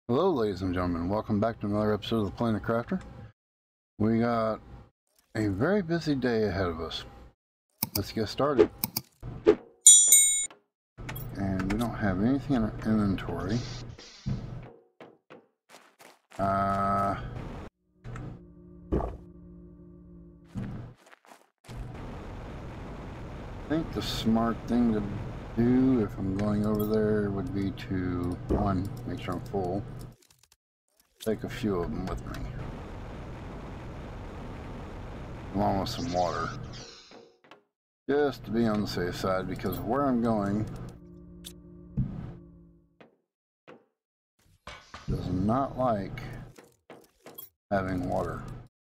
Hello ladies and gentlemen, welcome back to another episode of the Planetcrafter. We got a very busy day ahead of us. Let's get started. And we don't have anything in our inventory. I think the smart thing to do if I'm going over there would be to, one, make sure I'm full. Take a few of them with me. Along with some water. Just to be on the safe side, because where I'm going does not like having water.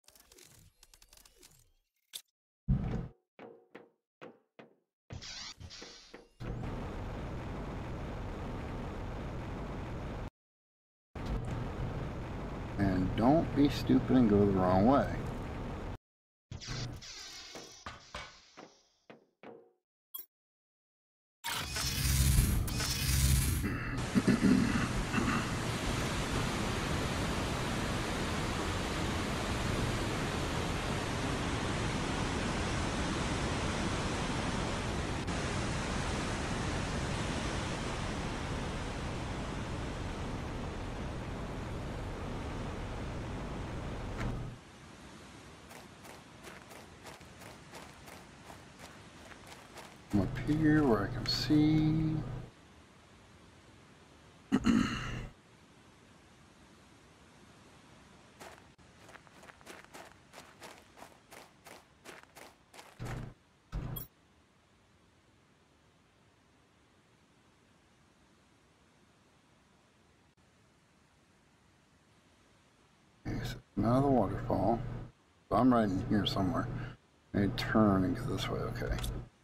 And don't be stupid and go the wrong way. Come up here where I can see. Okay, so now the waterfall. So I'm right in here somewhere. I need to turn and go this way, okay.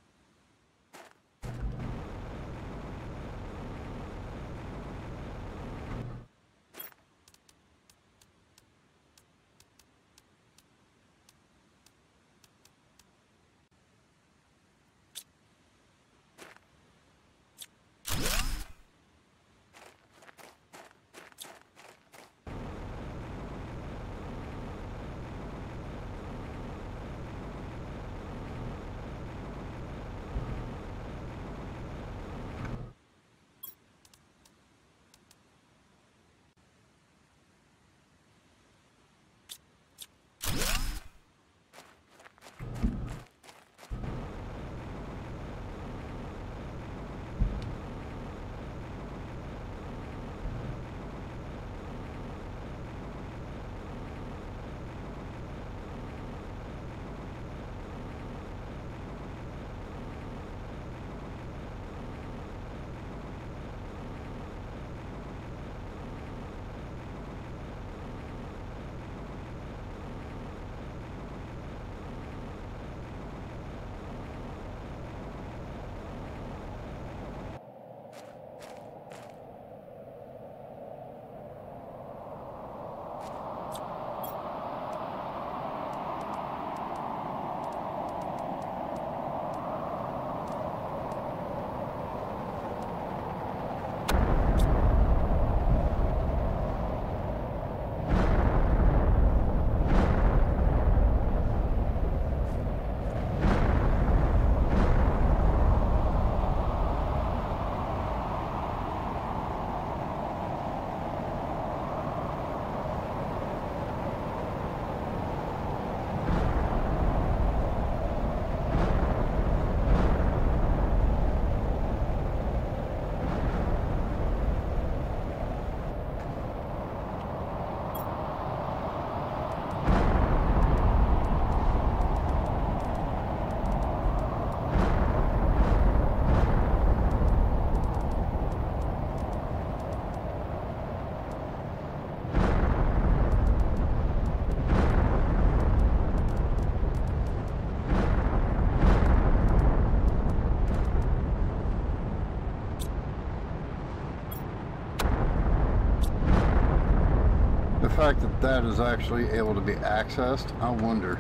The fact that that is actually able to be accessed, I wonder.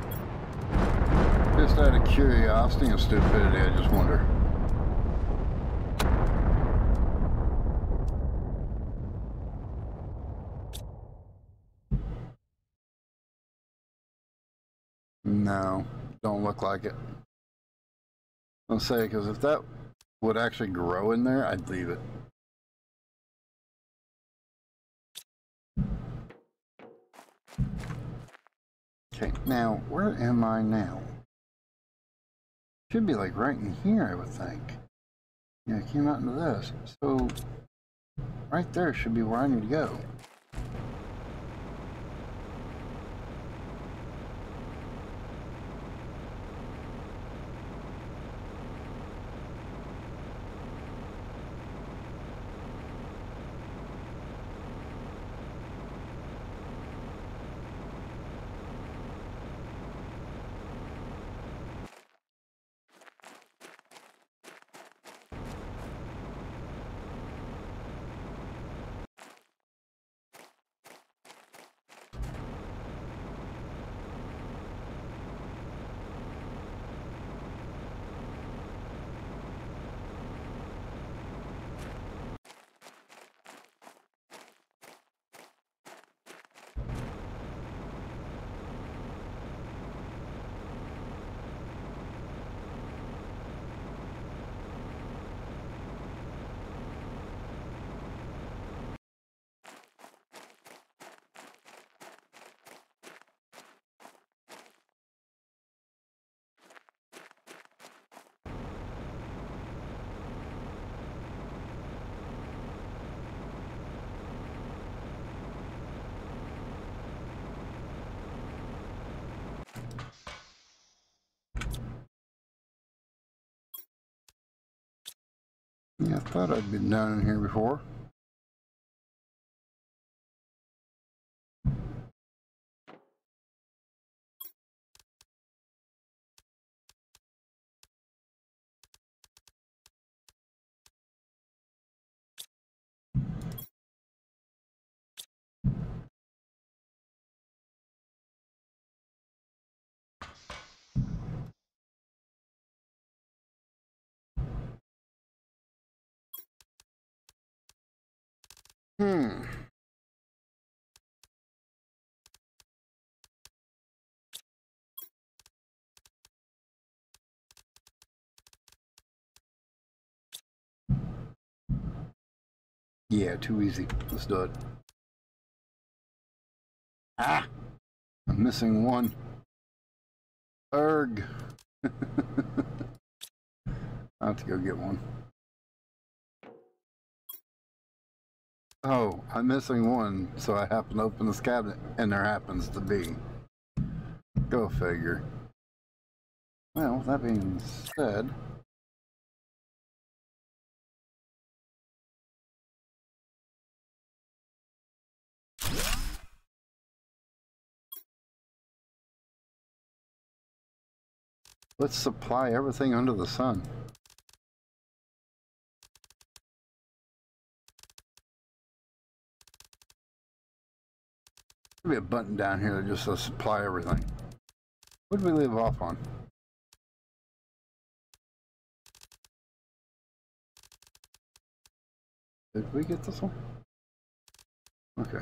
Just out of curiosity and stupidity, I just wonder. don't look like it. I'll say, because if that would actually grow in there, I'd leave it. Okay, now, where am I now? Should be like right in here, I would think. Yeah, I came out into this. So, right there should be where I need to go. Yeah, I thought I'd been down in here before. Yeah, too easy. Let's do it. Ah! I'm missing one. Erg. I'll have to go get one. Oh, I'm missing one, so I happen to open this cabinet, and there happens to be. Go figure. Well, that being said... let's supply everything under the sun. There'll be a button down here that just says supply everything. What did we leave off on? Did we get this one? Okay.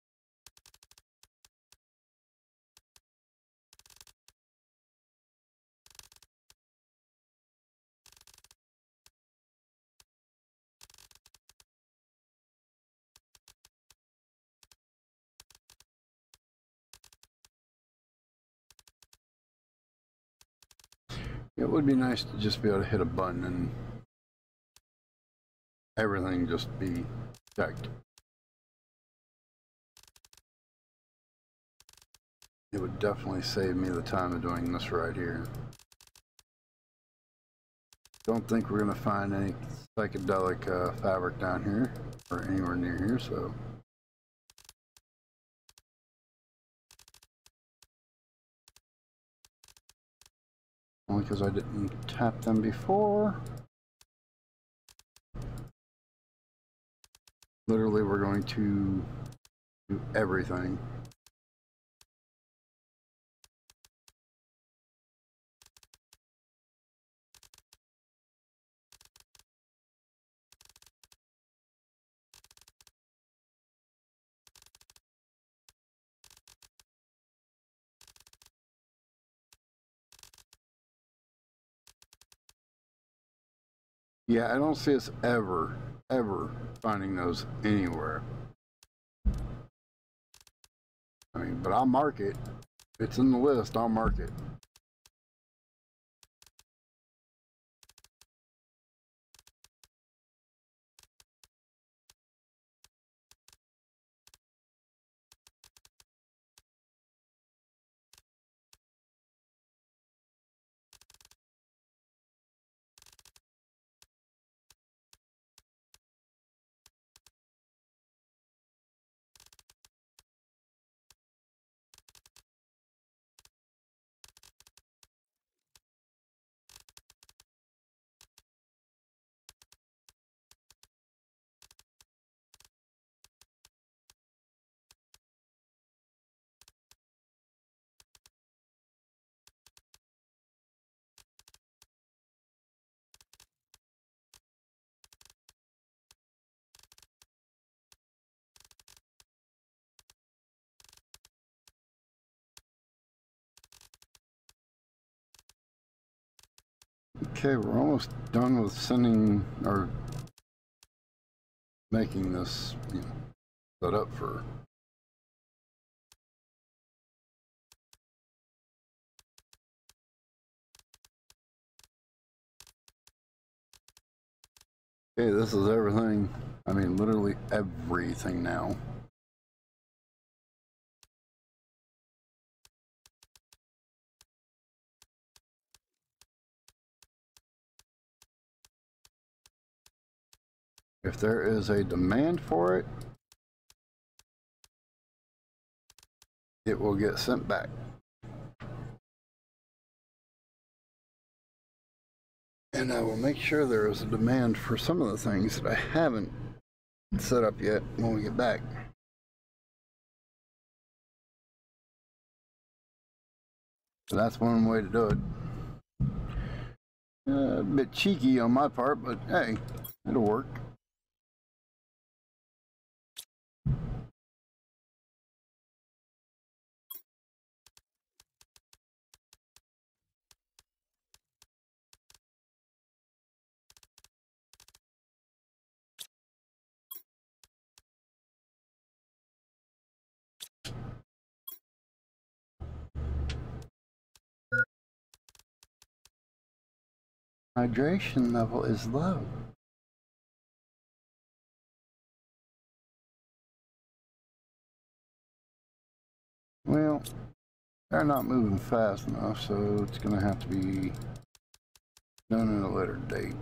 It would be nice to just be able to hit a button and everything just be checked. It would definitely save me the time of doing this right here. Don't think we're going to find any psychedelic fabric down here or anywhere near here, so... only because I didn't tap them before. Literally, we're going to do everything. Yeah, I don't see us ever finding those anywhere. I mean, but I'll mark it. If it's in the list, I'll mark it. Okay, we're almost done with sending or making this, set up for. Okay, this is everything. I mean, literally everything now. If there is a demand for it, it will get sent back. And I will make sure there is a demand for some of the things that I haven't set up yet when we get back. So that's one way to do it. A bit cheeky on my part, but hey, it'll work. Hydration level is low. Well, they're not moving fast enough, so it's going to have to be done at a later date.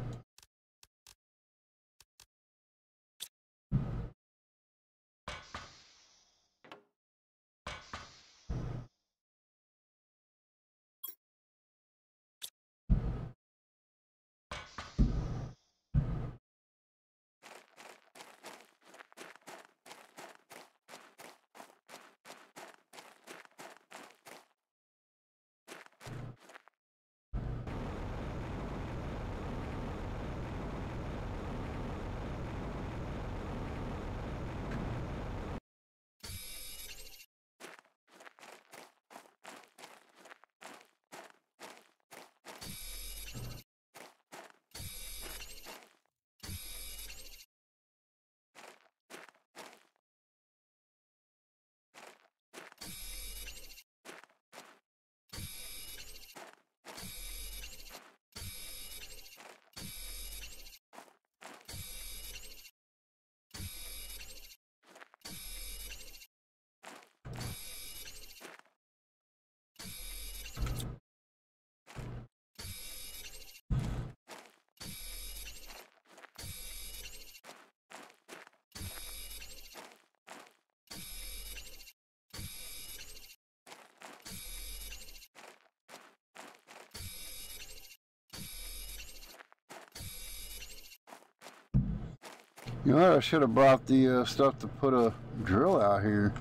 You know what? I should have brought the stuff to put a drill out here.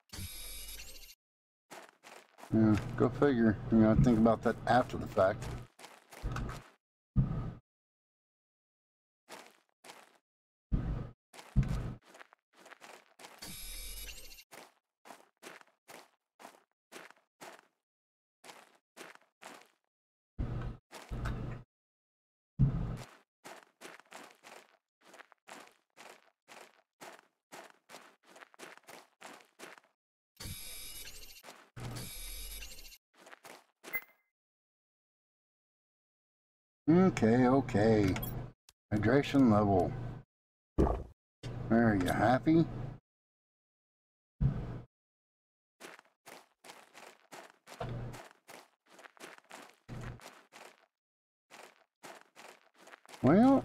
Yeah, go figure. I think about that after the fact. Okay, okay. Hydration level. Are you happy? Well,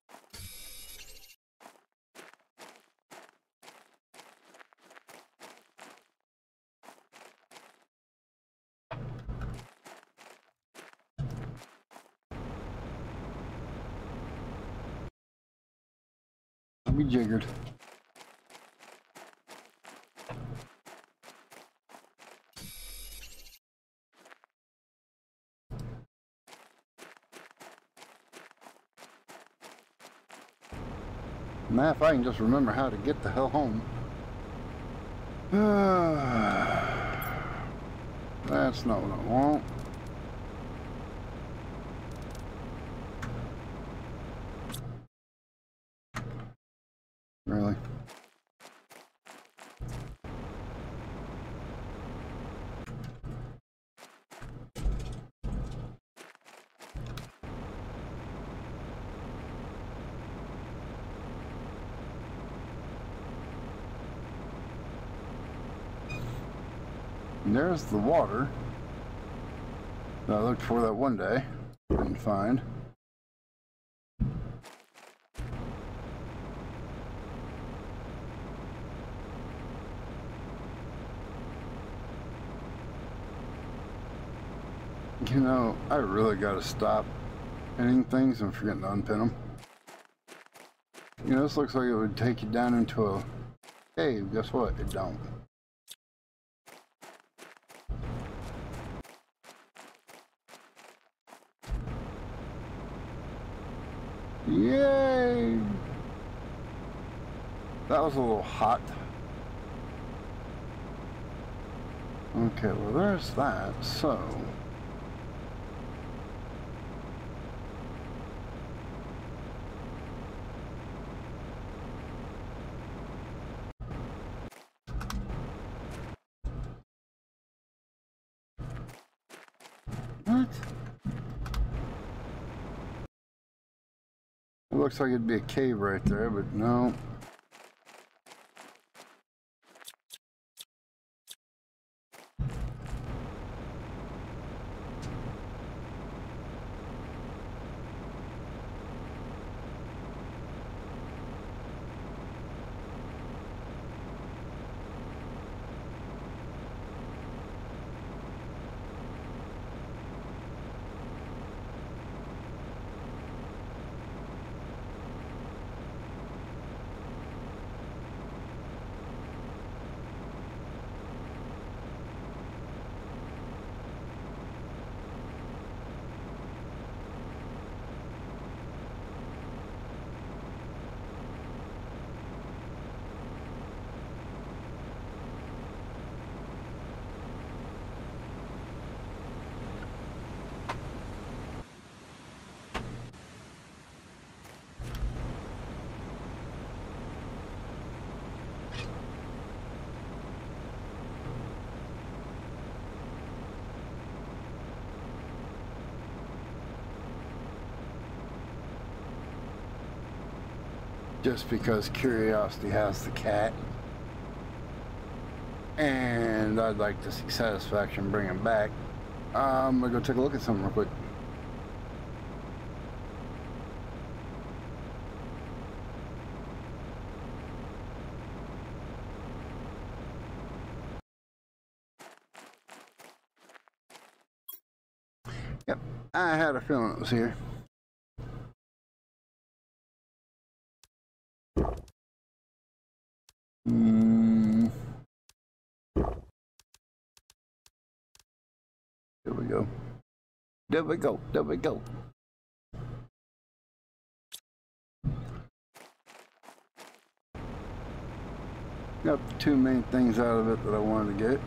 I'll be jiggered. Now, if I can just remember how to get the hell home. That's not what I want. Really? And there's the water that I looked for that one day. Didn't find. You know, I really gotta stop pinning things and forgetting to unpin them. You know, this looks like it would take you down into a cave. Guess what? It don't. Yay! That was a little hot. Okay, well there's that, so... What? It looks like it'd be a cave right there, but no. Just because curiosity has the cat. And I'd like to see satisfaction bring him back. I'm gonna go take a look at something real quick. Yep, I had a feeling it was here. There we go. There we go. There we go. Got the two main things out of it that I wanted to get.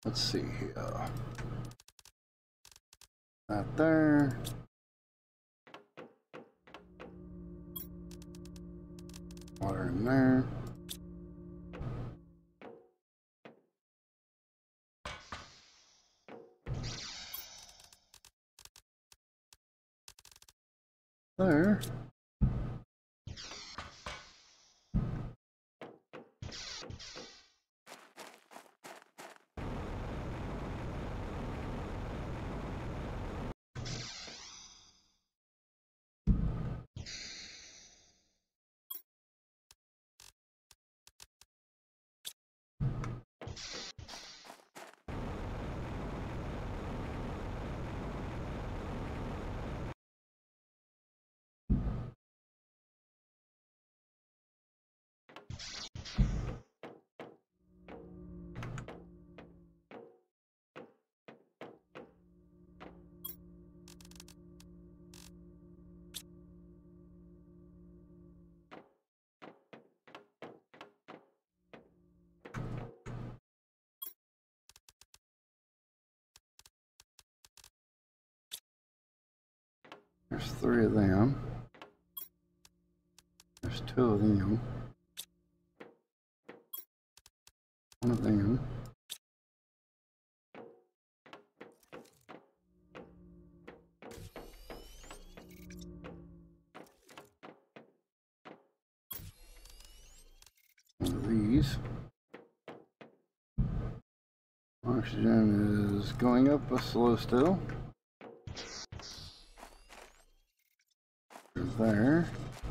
Let's see here. That there. Water in there. There. There's 3 of them. There's 2 of them. 1 of them. One of these. Oxygen is going up a slow still. There's there.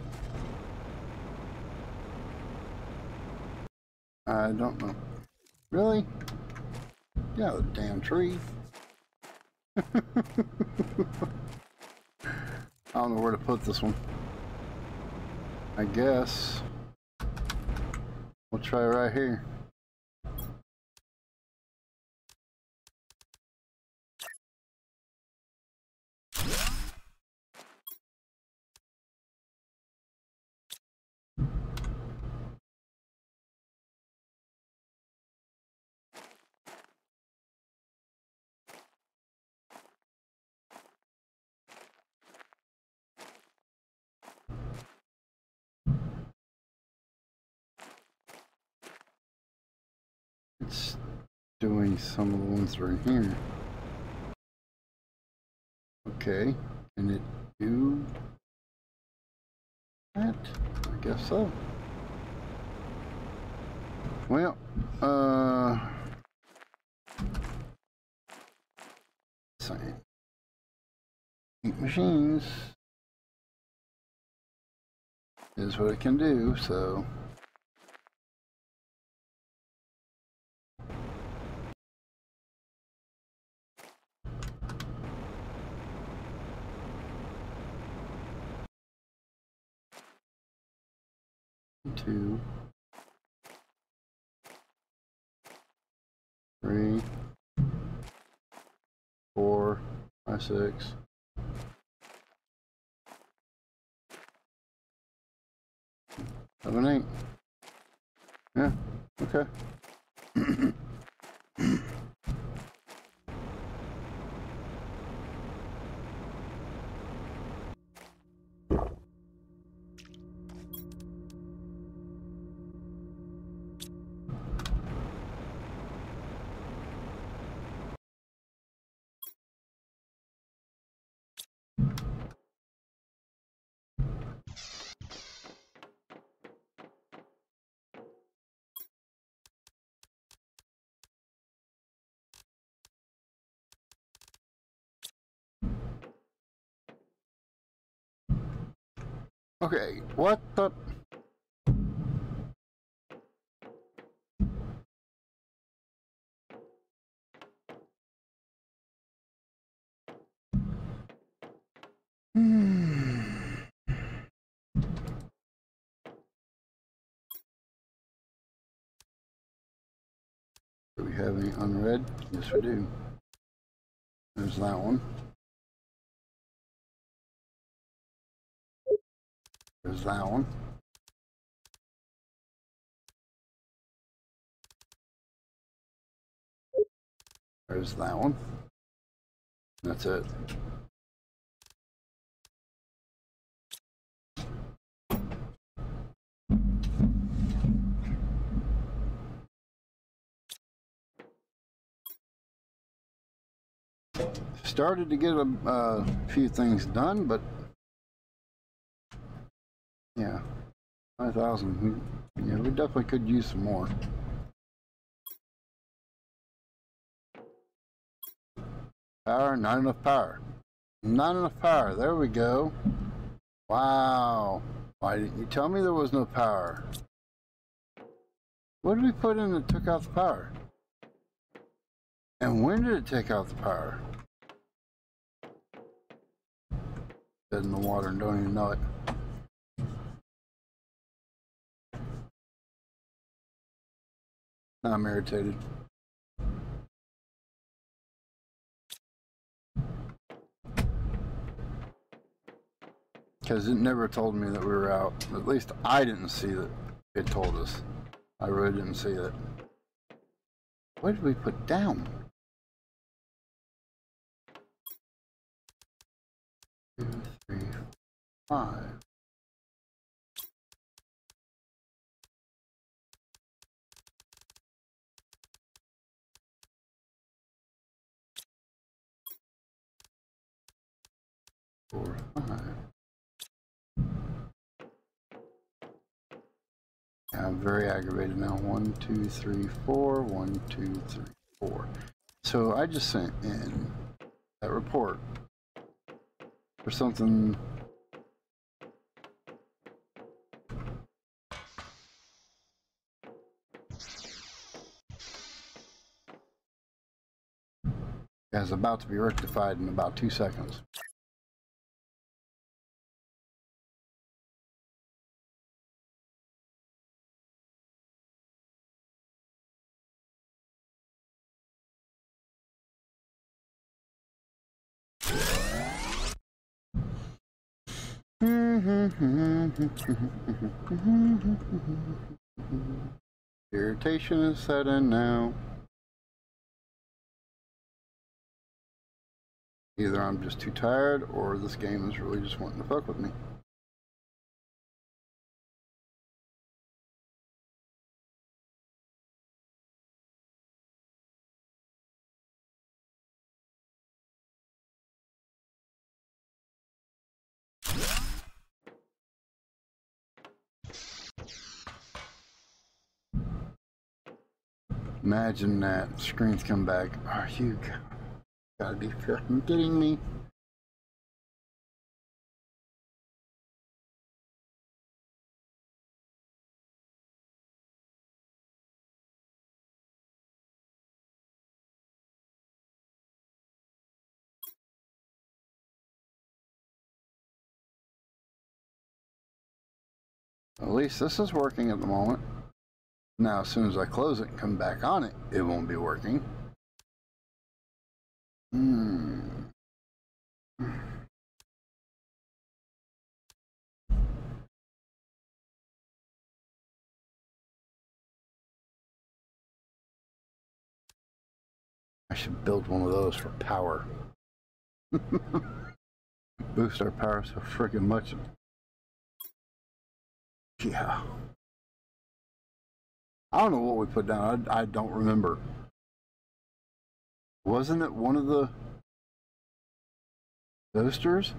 I don't know. Really? Yeah, the damn tree. I don't know where to put this one. I guess we'll try right here. It's doing some of the ones right here. Okay, can it do that? I guess so. Well, same. Heat machines is what it can do, so. Two, 3, 4, 5, 6. Seven, 8. Yeah, okay. Okay, what the? Do we have any unread? Yes, we do. There's that one. There's that one. There's that one. That's it. Started to get a few things done, but yeah, 5,000. Yeah, we definitely could use some more. Power, not enough power. Not enough power. There we go. Wow. Why didn't you tell me there was no power? What did we put in that took out the power? And when did it take out the power? Dead in the water and don't even know it. Now I'm irritated. Because it never told me that we were out. At least I didn't see that it told us. I really didn't see that. What did we put down? 2, 3, 5. Four, 5. Yeah, I'm very aggravated now. 1, 2, 3, 4. 1, 2, 3, 4. So I just sent in that report for something. That's about to be rectified in about 2 seconds. Irritation is set in now. Either I'm just too tired or this game is really just wanting to fuck with me. Imagine that. Screens come back. Are you gotta be fucking kidding me? At least this is working at the moment. Now, as soon as I close it and come back on it, it won't be working. I should build one of those for power. Boost our power so freaking much. Yeah. I don't know what we put down. I don't remember. Wasn't it one of the toasters?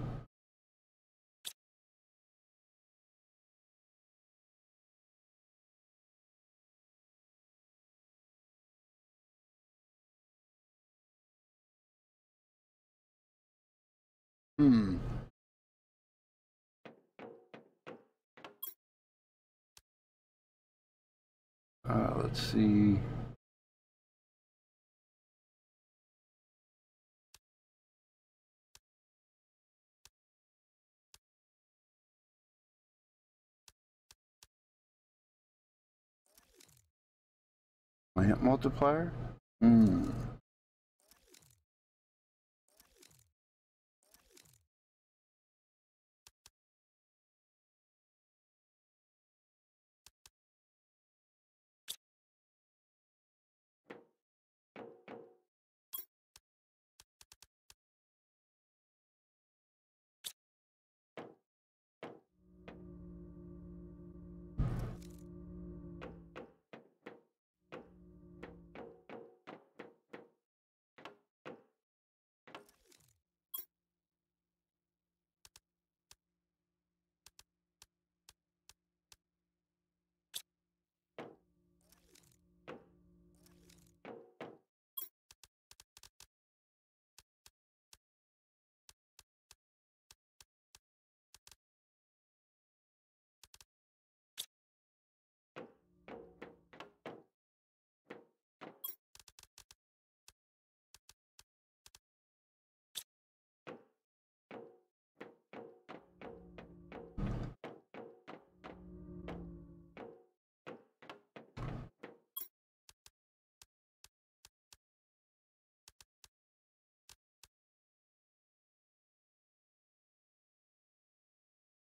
Let's see. Plant multiplier?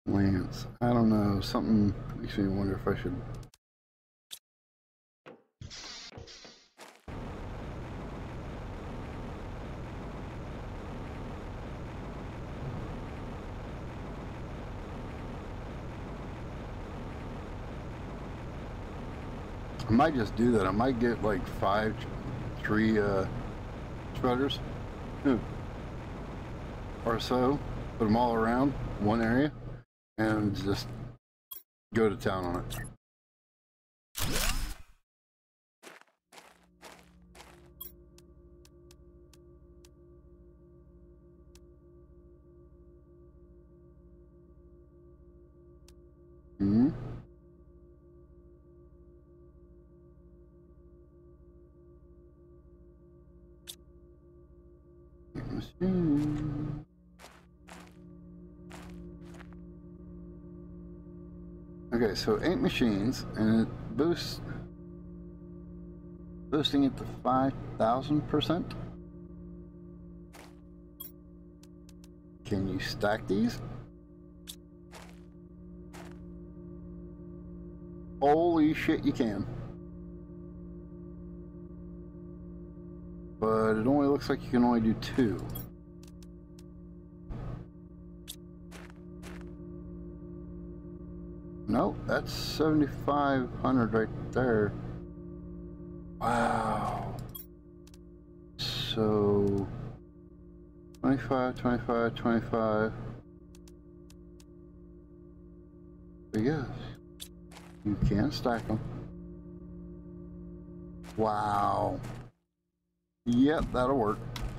Lance, I don't know, something makes me wonder if I should. I might just do that. I might get like 5 tree spreaders or so, put them all around one area and just go to town on it. Mm-hmm. Okay, so 8 machines, and it boosting it to 5,000%. Can you stack these? Holy shit, you can. But it only looks like you can only do 2. Nope, that's 7,500 right there. Wow. So 25, 25, 25. But yes, you can stack them. Wow. Yep, that'll work.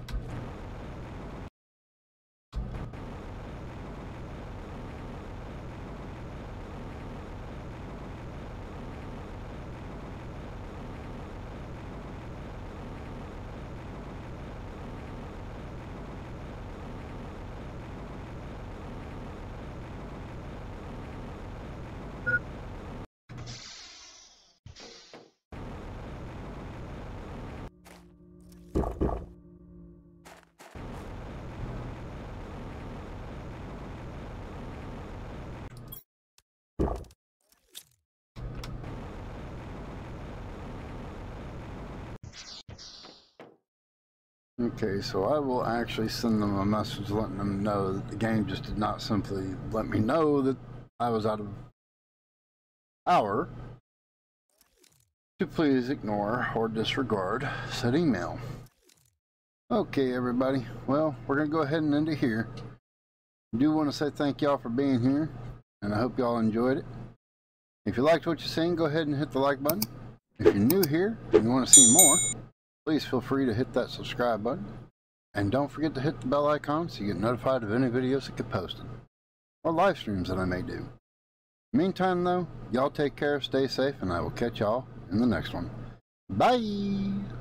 Okay, so I will actually send them a message letting them know that the game just did not simply let me know that I was out of power, to please ignore or disregard said email. Okay, everybody, well, we're going to go ahead and end it here. I do want to say thank y'all for being here, and I hope y'all enjoyed it. If you liked what you've seen, go ahead and hit the like button. If you're new here and you want to see more, please feel free to hit that subscribe button. And don't forget to hit the bell icon so you get notified of any videos that get posted, or live streams that I may do. Meantime though, y'all take care, stay safe, and I will catch y'all in the next one. Bye!